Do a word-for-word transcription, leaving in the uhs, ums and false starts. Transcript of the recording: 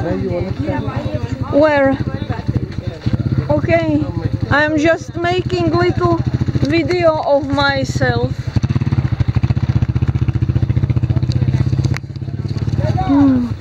Where? Okay, I'm just making little video of myself. Hmm.